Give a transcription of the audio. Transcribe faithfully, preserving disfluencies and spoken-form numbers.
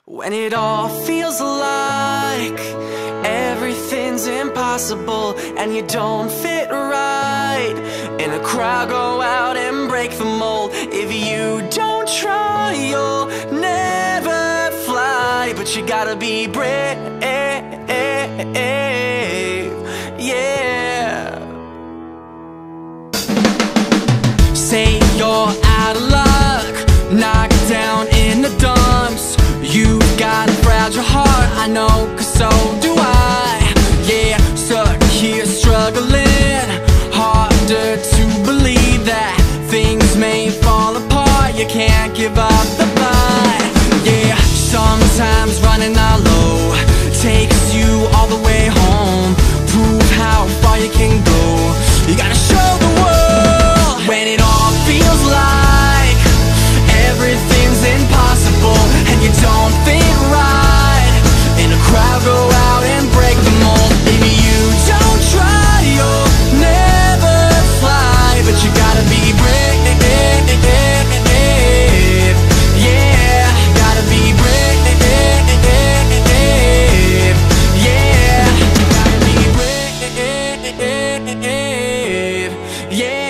When it all feels like everything's impossible and you don't fit right in a crowd, go out and break the mold. If you don't try, you'll never fly. But you gotta be brave, yeah. Say you're out of luck, knocked down in the dumps. You've got a fragile heart, I know, cause so do I. Yeah, stuck here struggling, harder to believe that things may fall apart. You can't give up the fight. Yeah, sometimes running out low takes you all the way home. Prove how far you can go. You gotta show the world. When it all feels like everything's impossible and you don't fit right in a crowd, go out and break the mold. Maybe you don't try, you'll never fly. But you gotta be brave, yeah. Gotta be brave, yeah. Gotta be brave, yeah.